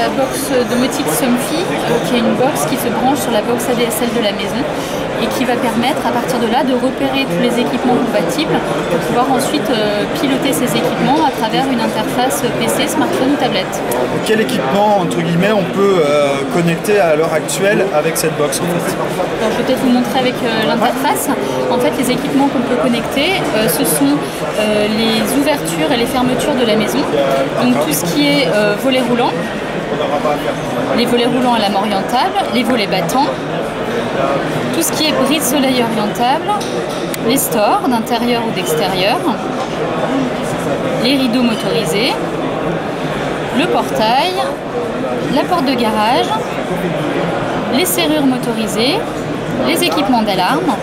la box domotique Somfy, qui est une box qui se branche sur la box ADSL de la maison et qui va permettre à partir de là de repérer tous les équipements compatibles pour pouvoir ensuite piloter ces équipements à travers une interface PC, smartphone ou tablette. Quel équipement, entre guillemets, on peut connecter à l'heure actuelle avec cette box en fait? Alors, je vais peut-être vous montrer avec l'interface. En fait, les équipements qu'on peut connecter, ce sont les ouvertures et les fermetures de la maison. Donc tout ce qui est volets roulants, les volets roulants à lame orientable, les volets battants, tout ce qui est brise-soleil orientable, les stores d'intérieur ou d'extérieur, les rideaux motorisés, le portail, la porte de garage, les serrures motorisées, les équipements d'alarme,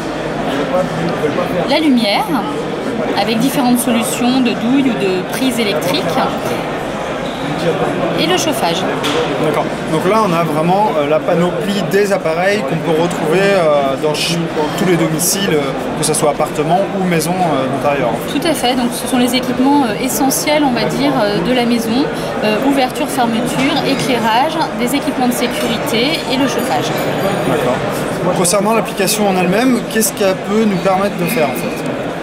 la lumière avec différentes solutions de douille ou de prise électrique et le chauffage. D'accord. Donc là, on a vraiment la panoplie des appareils qu'on peut retrouver dans tous les domiciles, que ce soit appartement ou maison d'intérieur. Tout à fait. Donc ce sont les équipements essentiels, on va dire, de la maison. Ouverture, fermeture, éclairage, des équipements de sécurité et le chauffage. D'accord. Concernant l'application en elle-même, qu'est-ce qu'elle peut nous permettre de faire en fait?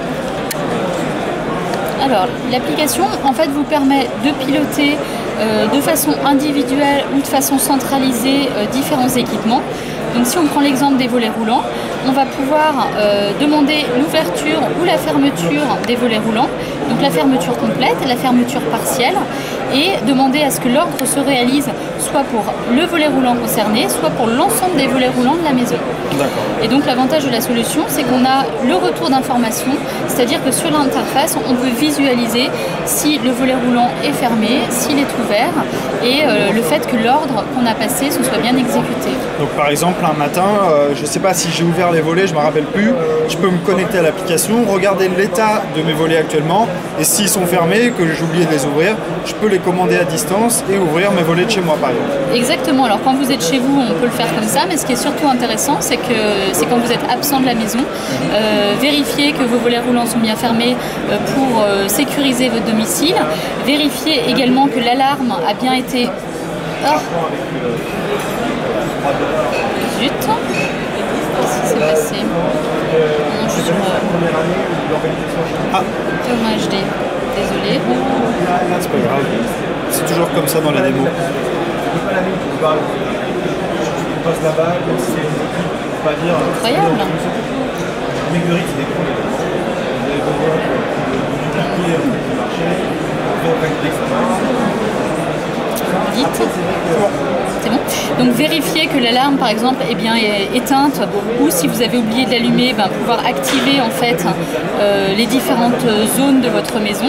Alors, l'application, en fait, vous permet de piloter de façon individuelle ou de façon centralisée différents équipements. Donc, si on prend l'exemple des volets roulants, on va pouvoir demander l'ouverture ou la fermeture des volets roulants, donc la fermeture complète, la fermeture partielle, et demander à ce que l'ordre se réalise soit pour le volet roulant concerné, soit pour l'ensemble des volets roulants de la maison. Et donc l'avantage de la solution, c'est qu'on a le retour d'information, c'est-à-dire que sur l'interface, on peut visualiser si le volet roulant est fermé, s'il est ouvert, et le fait que l'ordre qu'on a passé se soit bien exécuté. Donc par exemple, un matin, je ne sais pas si j'ai ouvert les volets, je ne me rappelle plus, je peux me connecter à l'application, regarder l'état de mes volets actuellement, et s'ils sont fermés, que j'ai oublié de les ouvrir, je peux les commander à distance et ouvrir mes volets de chez moi par exemple. Exactement, alors quand vous êtes chez vous, on peut le faire comme ça, mais ce qui est surtout intéressant, c'est quand vous êtes absent de la maison, vérifiez que vos volets roulants sont bien fermés pour sécuriser votre domicile, vérifiez également que l'alarme a bien été... Oh. Zut, qu'est-ce qui s'est passé? Non, je suis sur Thomas HD, désolé. C'est pas grave, c'est toujours comme ça dans la démo. Incroyable. Vite. C'est bon. Donc vérifiez que l'alarme par exemple est bien éteinte, ou si vous avez oublié de l'allumer, pouvoir activer en fait les différentes zones de votre maison,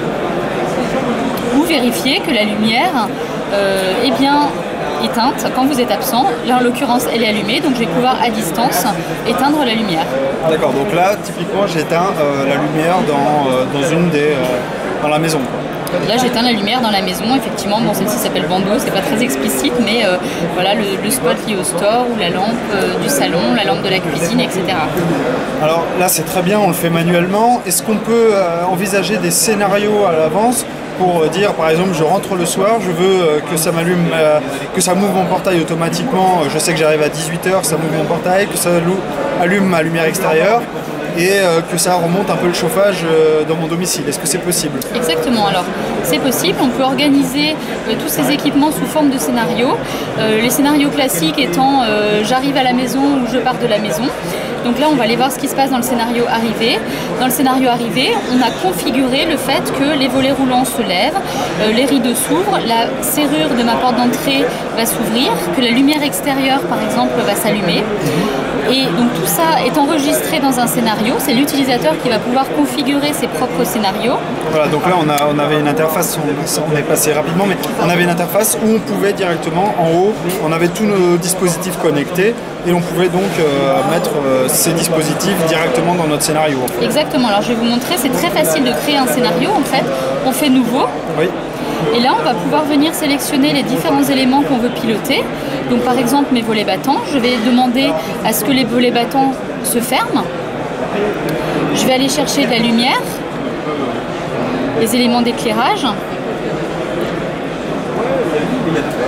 ou vérifier que la lumière est bien éteinte quand vous êtes absent. Là en l'occurrence elle est allumée, donc je vais pouvoir à distance éteindre la lumière. D'accord, donc là typiquement j'éteins la lumière dans la maison. Là j'éteins la lumière dans la maison, effectivement, bon celle-ci s'appelle bandeau, c'est pas très explicite, mais voilà le spot lié au store, ou la lampe du salon, la lampe de la cuisine, etc. Alors là c'est très bien, on le fait manuellement. Est-ce qu'on peut envisager des scénarios à l'avance pour dire par exemple je rentre le soir, je veux que ça m'allume, que ça m'ouvre mon portail automatiquement, je sais que j'arrive à 18h, ça m'ouvre mon portail, que ça allume ma lumière extérieure, et que ça remonte un peu le chauffage dans mon domicile. Est-ce que c'est possible? Exactement, alors c'est possible, on peut organiser tous ces équipements sous forme de scénarios. Les scénarios classiques étant j'arrive à la maison ou je pars de la maison. Donc là on va aller voir ce qui se passe dans le scénario arrivé. Dans le scénario arrivé, on a configuré le fait que les volets roulants se lèvent, les rideaux s'ouvrent, la serrure de ma porte d'entrée va s'ouvrir, que la lumière extérieure par exemple va s'allumer. Et donc tout ça est enregistré dans un scénario, c'est l'utilisateur qui va pouvoir configurer ses propres scénarios. Voilà, donc là on avait une interface, on est passé rapidement, mais on avait une interface où on pouvait directement, en haut, on avait tous nos dispositifs connectés, et on pouvait donc mettre ces dispositifs directement dans notre scénario. En fait. Exactement, alors je vais vous montrer, c'est très facile de créer un scénario en fait, on fait nouveau. Oui. Et là, on va pouvoir venir sélectionner les différents éléments qu'on veut piloter. Donc par exemple, mes volets battants, je vais demander à ce que les volets battants se ferment. Je vais aller chercher de la lumière, les éléments d'éclairage.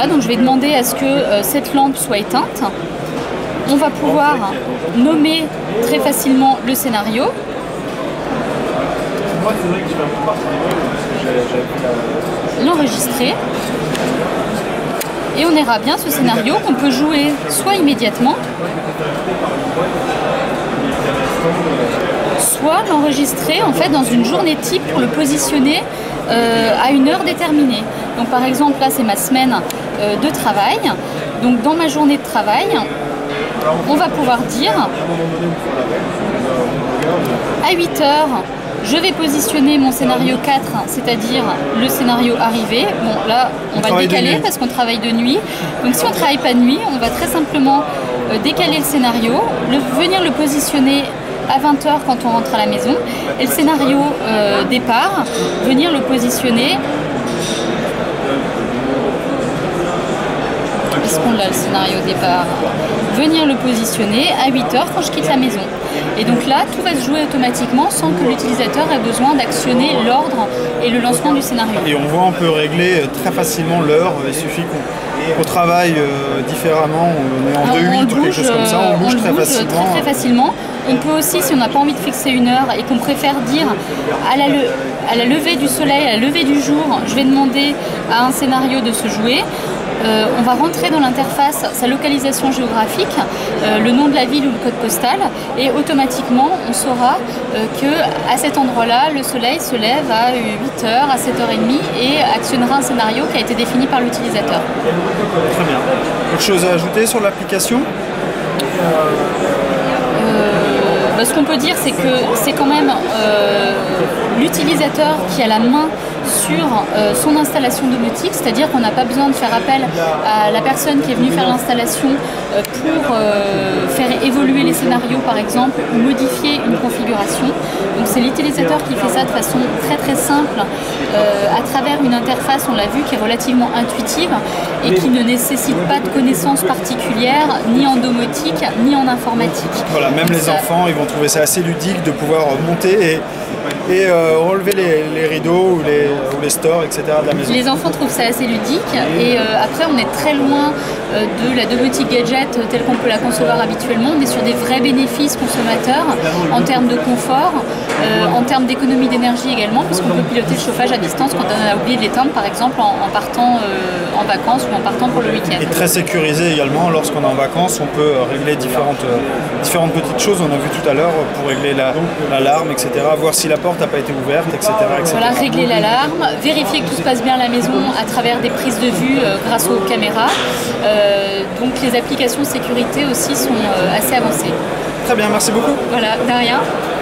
voilà, donc je vais demander à ce que cette lampe soit éteinte. On va pouvoir nommer très facilement le scénario. L'enregistrer. Et on aura bien ce scénario qu'on peut jouer soit immédiatement, soit l'enregistrer en fait dans une journée type pour le positionner à une heure déterminée. Donc par exemple là c'est ma semaine de travail. Donc dans ma journée de travail, on va pouvoir dire à 8 heures, je vais positionner mon scénario 4, c'est-à-dire le scénario arrivé. Bon là on va le décaler parce qu'on travaille de nuit. Donc si on ne travaille pas de nuit, on va très simplement décaler le scénario, venir le positionner à 20 h quand on rentre à la maison. Et le scénario départ, venir le positionner. Est-ce qu'on l'a le scénario départ? Venir le positionner à 8 h quand je quitte la maison. Et donc là, tout va se jouer automatiquement sans que l'utilisateur ait besoin d'actionner l'ordre et le lancement du scénario. Et on voit, on peut régler très facilement l'heure. Il suffit qu'on travaille différemment, on est en 2-8 ou quelque chose comme ça, on bouge très facilement. Très facilement. On peut aussi, si on n'a pas envie de fixer une heure et qu'on préfère dire à la levée du soleil, à la levée du jour, je vais demander à un scénario de se jouer. On va rentrer dans l'interface sa localisation géographique, le nom de la ville ou le code postal, et automatiquement on saura qu'à cet endroit-là, le soleil se lève à 8 h, à 7h30 et actionnera un scénario qui a été défini par l'utilisateur. Très bien. Autre chose à ajouter sur l'application? Ce qu'on peut dire, c'est que c'est quand même l'utilisateur qui a la main sur son installation domotique, c'est-à-dire qu'on n'a pas besoin de faire appel à la personne qui est venue faire l'installation pour faire évoluer les scénarios par exemple ou modifier une configuration. Donc c'est l'utilisateur qui fait ça de façon très très simple à travers une interface, on l'a vu, qui est relativement intuitive et qui ne nécessite pas de connaissances particulières ni en domotique ni en informatique. Voilà, même les enfants, ils vont trouver ça assez ludique de pouvoir monter et relever les rideaux ou les stores, etc. de la maison. Les enfants trouvent ça assez ludique et après on est très loin de la domotique gadget telle qu'on peut la concevoir habituellement. On est sur des vrais bénéfices consommateurs en termes de confort, en termes d'économie d'énergie également, puisqu'on peut piloter le chauffage à distance quand on a oublié de l'éteindre par exemple en partant en vacances ou en partant pour le week-end. Et très sécurisé également, lorsqu'on est en vacances, on peut régler différentes petites choses, on a vu tout à l'heure, pour régler l'alarme, etc., voir si la porte n'a pas été ouverte, etc., etc. Voilà, régler l'alarme, vérifier que tout se passe bien à la maison à travers des prises de vue grâce aux caméras. Donc les applications sécurité aussi sont assez avancées. Très bien, merci beaucoup. Voilà, de rien.